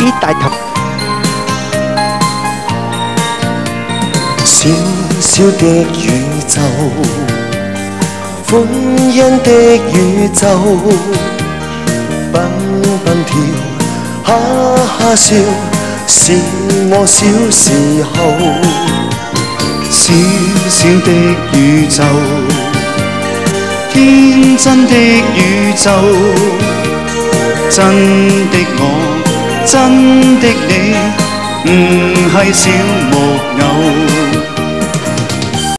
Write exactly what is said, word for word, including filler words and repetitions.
大頭。小小的宇宙，歡欣的宇宙，蹦蹦跳，哈哈笑，是我小時候。小小的宇宙，天真的宇宙，真的我，真的你，唔係小木偶。